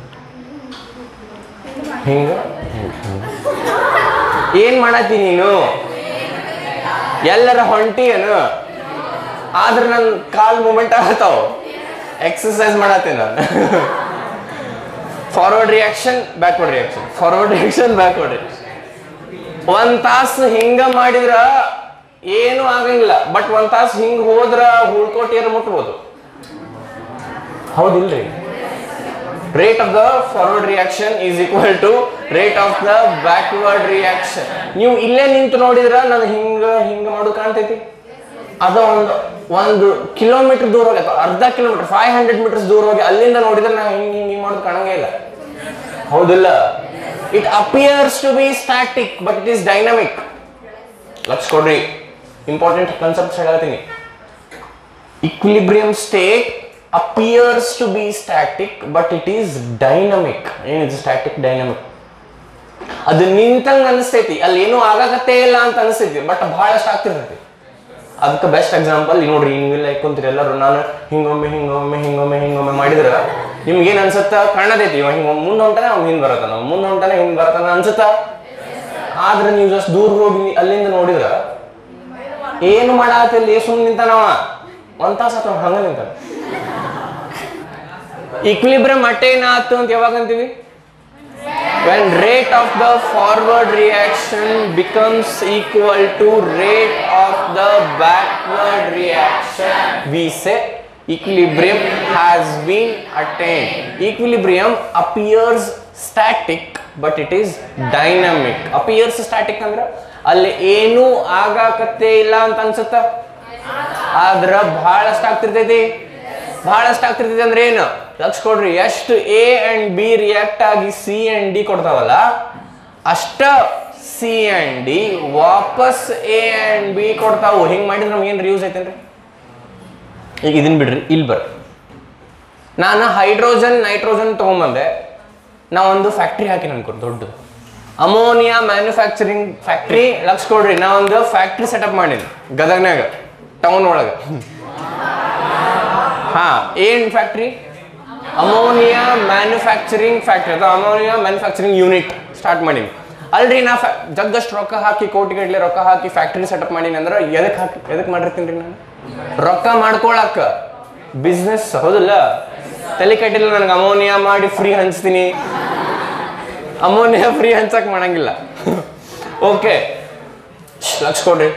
ಹಿಂಗ. ಏನ್ ಮಾಡತ್ತಿ ನೀನು? ಎಲ್ಲರ ಹೊಂಟಿ ಏನು? ಆದ್ರೆ ನನ್ ಕಾಲ್ ಮೂಮೆಂಟ್ ಆಗತ್ತಾವ, ಎಕ್ಸರ್ಸೈಸ್ ಮಾಡತ್ತೇನೆ ನಾನು. Forward reaction, backward reaction, forward reaction, backward reaction. ಒಂದ್ ತಾಸು ಹಿಂಗ ಮಾಡಿದ್ರ ಏನು ಆಗಂಗಿಲ್ಲ. ಬಟ್ ಒಂದ್ ತಾಸು ಹಿಂಗ್ ಹೋದ್ರ ಹುಳ್ಕೋಟಿಯರ್ ಮುಟ್ಬೋದು, ಹೌದಿಲ್ರಿ? Rate of the forward reaction is equal to rate of the backward reaction. ನೀವು ಇಲ್ಲೇ ನಿಂತು ನೋಡಿದ್ರ ನಾನು ಹಿಂಗ ಹಿಂಗ ಮಾಡೋದು ಕಾಣ್ತೈತಿ. ಅದ ಒಂದು ಒಂದು ಕಿಲೋಮೀಟರ್ ದೂರ ಹೋಗಿ ಅಥವಾ ಅರ್ಧ ಕಿಲೋಮೀಟರ್ ಫೈವ್ ಹಂಡ್ರೆಡ್ ಮೀಟರ್ಸ್ ದೂರ ಹೋಗಿ ಅಲ್ಲಿಂದ ನೋಡಿದ್ರೆ ನಾವು ಹಿಂಗ್ ಹಿಂಗ್ ಹಿಂಗ್ ಮಾಡೋದು ಕಾಣಂಗೇ ಇಲ್ಲ, ಹೌದಿಲ್ಲ? It appears to be static but it is dynamic. ಲಕ್ಷ ಕೊಡ್ರಿ, ಇಂಪಾರ್ಟೆಂಟ್ ಕಾನ್ಸೆಪ್ಟ್ಸ್ ಹೇಳ್ತೀನಿ. Equilibrium state appears to be static but it is dynamic. ಏನಿದೆ ಸ್ಟ್ಯಾಟಿಕ್ ಡೈನಮಿಕ್? ಅದು ನಿಂತಂಗ ಅನಿಸ್ತೈತಿ, ಅಲ್ಲಿ ಏನೂ ಆಗಾಕತ್ತೇ ಇಲ್ಲ ಅಂತ ಅನಿಸ್ತೈತಿ, ಬಟ್ ಬಹಳಷ್ಟು ಆಗ್ತಿರ್ತೈತಿ. ಅದಕ್ಕೆ ಬೆಸ್ಟ್ ಎಕ್ಸಾಂಪಲ್ ನೋಡ್ರಿ, ಹಿಂಗೆಲ್ಲ ಕುಂತೀರಿ ಎಲ್ಲರೂ. ನಾನು ಹಿಂಗೊಮ್ಮೆ ಹಿಂಗೊಮ್ಮೆ ಹಿಂಗೊಮ್ಮೆ ಹಿಂಗೊಮ್ಮೆ ಮಾಡಿದ್ರೆ ನಿಮ್ಗೇನು ಅನ್ಸುತ್ತ? ಕಾಣತೈತಿ ಇವ ಹಿಂಗ ಮುಂದೆ ಹೊಂಟಾನೆ ಅವ್ನು ಹಿಂದೆ ಬರತ್ತಾನ, ಮುಂದೆ ಹೊಂಟಾನೆ ಹಿಂಗೆ ಬರತ್ತಾನ ಅನ್ಸುತ್ತ. ಆದ್ರೆ ನೀವು ಜಸ್ಟ್ ದೂರ ಹೋಗಿ ಅಲ್ಲಿಂದ ನೋಡಿದ್ರ ಏನು ಮಾಡಾತಿಲ್ಲ, ಸುಮ್ಮನೆ ನಿಂತಾನವ ಒಂದ್ ತಾಸ ಅಥವಾ ಹಂಗ ನಿಂತಾನ. ಈಕ್ವಿಲಿಬ್ರಿಯಂ ಅಟೈನ್ ಆತು ಅಂತ ಯಾವಾಗ ಅಂತೀವಿ? when rate of the forward reaction becomes equal to rate of the backward reaction, we say equilibrium has been attained. Equilibrium appears static but it is dynamic. Appears static ಅಂದ್ರೆ ಅಲ್ಲಿ ಏನು ಆಗಾಕತ್ತೇ ಇಲ್ಲ ಅಂತ ಅನ್ಸುತ್ತ, ಆದ್ರ ಬಹಳಷ್ಟು ಆಗ್ತಿರ್ತೈತಿ. ಬಹಳಷ್ಟು ಆಗ್ತಿರ್ತೈತಿ ಅಂದ್ರೆ ಏನು? ಲಕ್ಷ ಕೊಡ್ರಿ, ಎಷ್ಟು ಎ ಅಂಡ್ ಬಿ ರಿಯಾಕ್ಟ್ ಆಗಿ ಸಿ ಅಂಡ್ ಡಿ ಕೊಡ್ತಾವಲ್ಲ, ಅಷ್ಟ ಸಿ ಅಂಡ್ ಡಿ ವಾಪಸ್ ಎ ಅಂಡ್ ಬಿ ಕೊಡ್ತಾವು. ಹಿಂಗೆ ಮಾಡಿದ್ರೆ ನಮ್ಗೆ ಏನು ಯೂಸ್ ಐತೇನ್ರಿ? ಈಗ ಇದನ್ನ ಬಿಡ್ರಿ, ಇಲ್ಲಿ ಬರ್ರಿ. ನಾನು ಹೈಡ್ರೋಜನ್ ನೈಟ್ರೋಜನ್ ತೊಗೊಂಬಂದೆ, ನಾ ಒಂದು ಫ್ಯಾಕ್ಟ್ರಿ ಹಾಕಿ ಅನ್ಕೊಡ್ರಿ, ದೊಡ್ಡದು ಅಮೋನಿಯಾ ಮ್ಯಾನುಫ್ಯಾಕ್ಚರಿಂಗ್ ಫ್ಯಾಕ್ಟ್ರಿ. ಲಕ್ಷ ಕೊಡ್ರಿ, ನಾ ಒಂದು ಫ್ಯಾಕ್ಟ್ರಿ ಸೆಟಪ್ ಮಾಡೀನಿ ಗದಗ್ನಾಗ, ಟೌನ್ ಒಳಗೆ. ಹಾ, ಏನ್ ಫ್ಯಾಕ್ಟ್ರಿ? ಅಮೋನಿಯಾ ಮ್ಯಾನುಫ್ಯಾಕ್ಚರಿಂಗ್ ಫ್ಯಾಕ್ಟ್ರಿ ಅಥವಾ ಅಮೋನಿಯಾ ಮ್ಯಾನುಫ್ಯಾಕ್ಚರಿಂಗ್ ಯೂನಿಟ್ ಸ್ಟಾರ್ಟ್ ಮಾಡೀನಿ. ಅಲ್ರಿ ನಾ ಜಗ್ಗಷ್ಟು ರೊಕ್ಕ ಹಾಕಿ ಕೋಟಿಗಟ್ಟಲೆ ರೊಕ್ಕ ಹಾಕಿ ಫ್ಯಾಕ್ಟ್ರಿ ಸೆಟಪ್ ಮಾಡೀನಿ ಅಂದ್ರೆ ಎದಕ್ಕೆ ಹಾಕಿ ಎದಕ್ಕೆ ಮಾಡಿರ್ತೀನಿ ರೀ ನಾನು? ರೊಕ್ಕ ಮಾಡ್ಕೊಳಕ್ಕ, ಬಿಸ್ನೆಸ್, ಹೌದಲ್ಲ? ತಲೆ ಕಟ್ಟಿಲ್ಲ ನನಗೆ ಅಮೋನಿಯಾ ಮಾಡಿ ಫ್ರೀ ಹಂಚ್ತೀನಿ, ಅಮೋನಿಯಾ ಫ್ರೀ ಹಂಚಕ್ ಮಾಡಂಗಿಲ್ಲ. ಓಕೆ, ಲಕ್ಷ ಕೊಡ್ರಿ,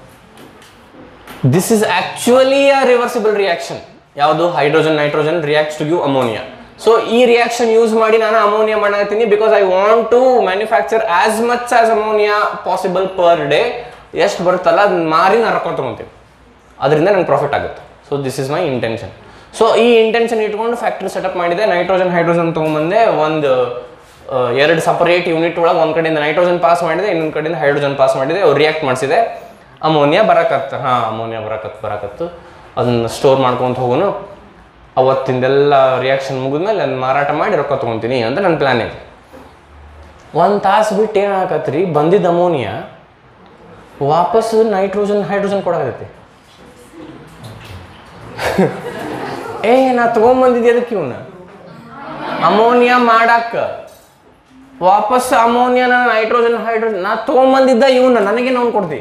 this is actually a reversible reaction. ಯಾವುದು? Hydrogen nitrogen reacts to give ammonia. So ಈ ರಿಯಾಕ್ಷನ್ ಯೂಸ್ ಮಾಡಿ ನಾನು ಅಮೋನಿಯಾ ಮಾಡತ್ತೀನಿ, because I want to manufacture as much as ammonia possible per day. ಎಷ್ಟು ಬರುತ್ತಲ್ಲ ಅದನ್ನ ಮಾರಿ ನಾನು ರೊಕ್ಕ ತೊಗೊತೀನಿ, ಅದರಿಂದ ನಂಗೆ ಪ್ರಾಫಿಟ್ ಆಗುತ್ತೆ. So this is my intention. So ಈ ಇಂಟೆನ್ಷನ್ ಇಟ್ಕೊಂಡು ಫ್ಯಾಕ್ಟ್ರಿ ಸೆಟಪ್ ಮಾಡಿದೆ. ನೈಟ್ರೋಜನ್ ಹೈಡ್ರೋಜನ್ ತೊಗೊಂಬಂದೆ, ಒಂದು ಎರಡು ಸಪರೇಟ್ ಯೂನಿಟ್ ಒಳಗೆ ಒಂದು ಕಡೆಯಿಂದ ನೈಟ್ರೋಜನ್ ಪಾಸ್ ಮಾಡಿದೆ, ಇನ್ನೊಂದು ಕಡೆಯಿಂದ ಹೈಡ್ರೋಜನ್ ಪಾಸ್ ಮಾಡಿದೆ, ಅವ್ರು ರಿಯಾಕ್ಟ್ ಮಾಡಿಸಿದೆ, ಅಮೋನಿಯಾ ಬರಕತ್ತು. ಹಾಂ, ಅಮೋನಿಯಾ ಬರಕತ್ತು ಬರಕತ್ತು ಅದನ್ನು ಸ್ಟೋರ್ ಮಾಡ್ಕೊತ ಹೋಗೋನು. ಅವತ್ತಿಂದೆಲ್ಲ ರಿಯಾಕ್ಷನ್ ಮುಗಿದ್ಮೇಲೆ ಅದನ್ನ ಮಾರಾಟ ಮಾಡಿ ರೊಕ್ಕ ತೊಗೊತೀನಿ ಅಂತ ನನ್ನ ಪ್ಲ್ಯಾನ್ ಇದೆ. ಒಂದು ತಾಸು ಬಿಟ್ಟು ಏನಾಗತ್ರಿ, ಬಂದಿದ್ದ ಅಮೋನಿಯಾ ವಾಪಸ್ ನೈಟ್ರೋಜನ್ ಹೈಡ್ರೋಜನ್ ಕೊಡಾಕತ್ತೈತಿ. ಏ ನಾ ತೊಗೊಂಬಂದಿದ್ದೆ ಅದಕ್ಕೆ ಇವನ್ನ ಅಮೋನಿಯಾ ಮಾಡಾಕ, ವಾಪಸ್ ಅಮೋನಿಯಾನ ನೈಟ್ರೋಜನ್ ಹೈಡ್ರೋಜನ್ ನಾ ತೊಗೊಂಬಂದಿದ್ದ ಇವನ್ನ ನನಗೆ ನಾವು ಕೊಡ್ತೀವಿ,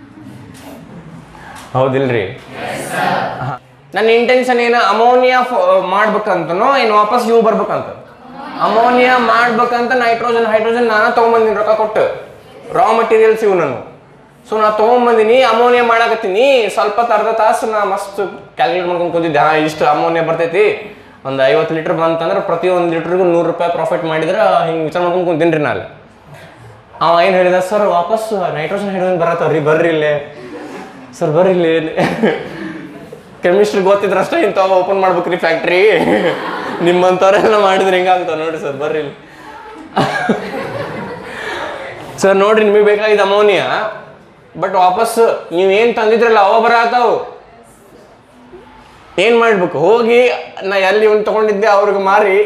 ಹೌದಿಲ್ರಿ? ನನ್ನ ಇಂಟೆನ್ಷನ್ ಏನು? ಅಮೋನಿಯಾ ಮಾಡ್ಬೇಕಂತನೋ ಏನು ವಾಪಸ್ ಇವು ಬರ್ಬೇಕಂತ? ಅಮೋನಿಯಾ ಮಾಡ್ಬೇಕಂತ ನೈಟ್ರೋಜನ್ ಹೈಡ್ರೋಜನ್ ನಾನು ತೊಗೊಂಬಂದಿನಿ ರೊಕ್ಕ ಕೊಟ್ಟು, ರಾ ಮಟೀರಿಯಲ್ಸ್ ಇವು ನಾನು. ಸೊ ನಾ ತೊಗೊಂಬಂದಿನಿ, ಅಮೋನಿಯಾ ಮಾಡಾಕತ್ತೀನಿ. ಸ್ವಲ್ಪ ಅರ್ಧ ತಾಸು ನಾ ಮಸ್ತ್ ಕ್ಯಾಲ್ಕುಲೇಟ್ ಮಾಡ್ಕೊಂಡು ಕೂತಿದ್ದೆ, ಹಾಂ ಇಷ್ಟು ಅಮೋನಿಯಾ ಬರ್ತೈತಿ, ಒಂದು ಐವತ್ತು ಲೀಟ್ರ್ ಬಂತಂದ್ರೆ ಪ್ರತಿ ಒಂದು ಲೀಟ್ರಿಗೂ ನೂರು ರೂಪಾಯಿ ಪ್ರಾಫಿಟ್ ಮಾಡಿದ್ರೆ ಹಿಂಗೆ ವಿಚಾರ ಮಾಡ್ಕೊಂಡು ಕುಂತೀನಿ ರೀ ನಾನು. ಅವ ಏನು ಹೇಳಿದ, ಸರ್ ವಾಪಸ್ ನೈಟ್ರೋಜನ್ ಹೈಡ್ರೋಜನ್ ಬರತ್ತವ್ರಿ, ಬರ್ರಿ ಇಲ್ಲೇ ಸರ್, ಬರ್ರಿ ಇಲ್ಲಿ, ಕೆಮಿಸ್ಟ್ರಿ ಗೊತ್ತಿದ್ರೆ ಅಷ್ಟೇ ಇಂಥವು ಓಪನ್ ಮಾಡ್ಬೇಕ್ರಿ ಫ್ಯಾಕ್ಟ್ರಿ, ನಿಮ್ಮಂಥವ್ರೆಲ್ಲ ಮಾಡಿದ್ರೆ ಹಿಂಗಾಗ್ತಾವ ನೋಡ್ರಿ ಸರ್, ಬರ್ರಿ ಇಲ್ಲಿ. ಸರ್ ನೋಡ್ರಿ, ನಿಮಗೆ ಬೇಕಾಗಿದ್ದ ಅಮೋನಿಯಾ, ಬಟ್ ವಾಪಸ್ ನೀವೇನು ತಂದಿದ್ರಲ್ಲ ಅವ ಬರತ್ತಾವು, ಏನು ಮಾಡ್ಬೇಕು? ಹೋಗಿ ನಾ ಎಲ್ಲಿ ಒಂದು ತೊಗೊಂಡಿದ್ದೆ ಅವ್ರಿಗೆ ಮಾರಿ.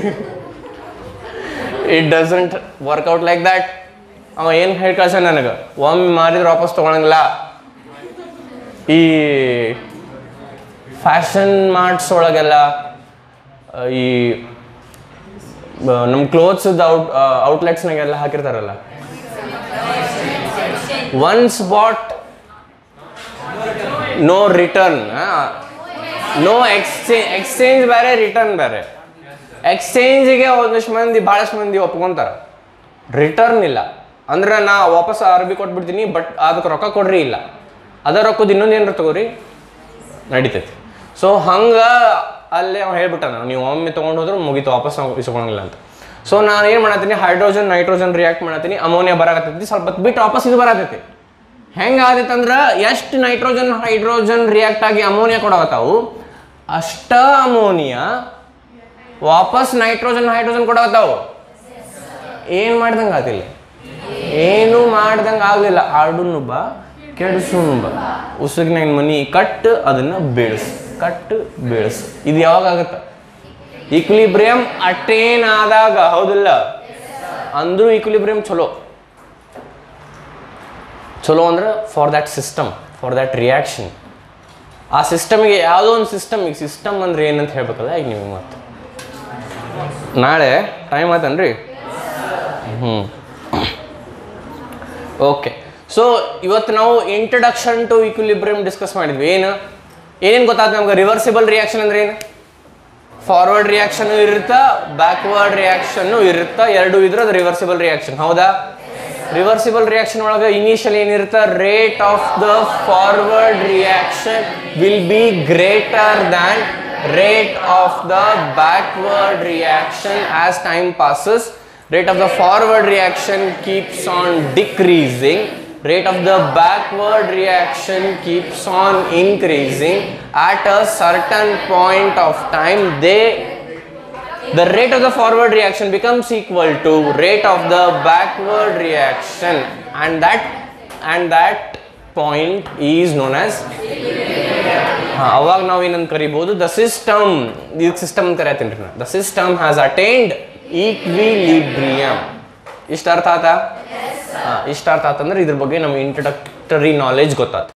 It doesn't work out like that. ಅವ ಏನು ಹೇಳಿ ಕಳ್ಸ ನನಗೆ, ಒಮ್ಮೆ ಮಾರಿದ್ರೆ ವಾಪಸ್ ತೊಗೊಳಂಗಿಲ್ಲ. ಈ ಫ್ಯಾಷನ್ ಮಾರ್ಟ್ಸ್ ಒಳಗೆಲ್ಲ ಈ ನಮ್ಮ ಕ್ಲೋತ್ಸ್ದು ಔಟ್ ಔಟ್ಲೆಟ್ಸ್ನಾಗೆಲ್ಲ ಹಾಕಿರ್ತಾರಲ್ಲ, once bought no return, no exchange. Exchange ಬೇರೆ, ರಿಟರ್ನ್ ಬೇರೆ. ಎಕ್ಸ್ಚೇಂಜಿಗೆ ಒಂದಷ್ಟು ಮಂದಿ ಭಾಳಷ್ಟು ಮಂದಿ ಒಪ್ಕೊಂತಾರೆ, ರಿಟರ್ನ್ ಇಲ್ಲ. ಅಂದ್ರೆ ನಾ ವಾಪಸ್ ಅರ್ಬಿ ಕೊಟ್ಬಿಡ್ತೀನಿ, ಬಟ್ ಅದಕ್ಕೆ ರೊಕ್ಕ ಕೊಡ್ರಿ ಇಲ್ಲ. ಅದರ ರೊಕ್ಕದ ಇನ್ನೊಂದು ಏನಾರು ತಗೋರಿ ನಡಿತೈತಿ. ಸೊ ಹಂಗೆ ಅಲ್ಲೇ ಅವ್ನು ಹೇಳ್ಬಿಟ್ಟಾನ ನೀವು ಒಮ್ಮೆ ತೊಗೊಂಡು ಹೋದ್ರೆ ಮುಗೀತು ವಾಪಸ್ ನಾವು ಇಸ್ಕೊಳಂಗಿಲ್ಲ ಅಂತ. ಸೊ ನಾನು ಏನು ಮಾಡತ್ತೀನಿ ಹೈಡ್ರೋಜನ್ ನೈಟ್ರೋಜನ್ ರಿಯಾಕ್ಟ್ ಮಾಡತ್ತೀನಿ ಅಮೋನಿಯಾ ಬರಾಕತ್ತೈತಿ ಸ್ವಲ್ಪ ಹೊತ್ತು ಬಿಟ್ಟು ವಾಪಸ್ ಇದು ಬರತೈತಿ. ಹೆಂಗೆ ಆಗತೈತೆ ಅಂದ್ರೆ ಎಷ್ಟು ನೈಟ್ರೋಜನ್ ಹೈಡ್ರೋಜನ್ ರಿಯಾಕ್ಟ್ ಆಗಿ ಅಮೋನಿಯಾ ಕೊಡಾಕತ್ತಾವು ಅಷ್ಟ ಅಮೋನಿಯಾ ವಾಪಸ್ ನೈಟ್ರೋಜನ್ ಹೈಡ್ರೋಜನ್ ಕೊಡಾಕತ್ತಾವು. ಏನು ಮಾಡ್ದಂಗೆ ಆತಿಲ್ಲ, ಏನು ಮಾಡ್ದಂಗೆ ಆಗಲಿಲ್ಲ. ಆಡುನು ಬಾ ಕೆಡಿಸುನು ಬಾ ಉಸುಗಿನ ಮನಿ ಕಟ್ ಅದನ್ನು ಬೇಳಿಸು ಕಟ್ ಬೇಳಿಸು. ಇದು ಯಾವಾಗ ಆಗುತ್ತೆ ಈಕ್ವಿಲಿಬ್ರಿಯಂ ಅಟೇನ್ ಆದಾಗ, ಹೌದಿಲ್ಲ? ಅಂದ್ರೂ ಈಕ್ವಿಲಿಬ್ರಿಯಂ ಚಲೋ ಚಲೋ ಅಂದ್ರೆ for that system for that reaction. ಆ ಸಿಸ್ಟಮ್ಗೆ ಯಾವುದೋ ಒಂದು ಸಿಸ್ಟಮ್, ಈಗ ಸಿಸ್ಟಮ್ ಅಂದ್ರೆ ಏನಂತ ಹೇಳ್ಬೇಕಲ್ಲ ಈಗ ನೀವು. ಮತ್ತು ನಾಳೆ ಟೈಮ್ ಆಯ್ತನ್ರಿ? ಹ್ಞೂ ಓಕೆ. ಸೊ ಇವತ್ತು ನಾವು ಇಂಟ್ರಡಕ್ಷನ್ ಟು ಈಕ್ವಿಲಿಬ್ರಿಯಂ ಡಿಸ್ಕಸ್ ಮಾಡಿದ್ವಿ. ಏನು ಏನೇನು ಗೊತ್ತಾಯ್ತು ನಮ್ಗೆ? ರಿವರ್ಸಿಬಲ್ ರಿಯಾಕ್ಷನ್ ಅಂದ್ರೆ ಏನು? ಫಾರ್ವರ್ಡ್ ರಿಯಾಕ್ಷನ್ ಇರುತ್ತಾ ಬ್ಯಾಕ್ವರ್ಡ್ ರಿಯಾಕ್ಷನ್ ಇರುತ್ತಾ, ಎರಡು ಇದ್ರೆ ಅದು ರಿವರ್ಸಿಬಲ್ ರಿಯಾಕ್ಷನ್. ಹೌದಾ? ರಿವರ್ಸಿಬಲ್ ರಿಯಾಕ್ಷನ್ ಒಳಗೆ ಇನಿಷಿಯಲ್ ಏನಿರುತ್ತೆ rate of the forward reaction will be greater than rate of the backward reaction as time passes. Rate of the forward reaction keeps on decreasing. Rate of the backward reaction keeps on increasing. At a certain point of time, they the rate of the forward reaction becomes equal to rate of the backward reaction, and that and that point is known as ಅವಾಗ ನಾವು ಏನಂತ ಕರಿಬಹುದು? The system. ಇದು system ಅಂತ ಕರಿತೀನಿ ರೀ. The system has attained equilibrium. ಇಷ್ಟ ಅರ್ಥ ಆತಾ? ಹಾಂ, ಇಷ್ಟ ಅರ್ಥ ಆತಂದ್ರೆ ಇದ್ರ ಬಗ್ಗೆ ನಮ್ಗೆ ಇಂಟ್ರಡಕ್ಟರಿ ನಾಲೆಜ್ ಗೊತ್ತಾಯ್ತು.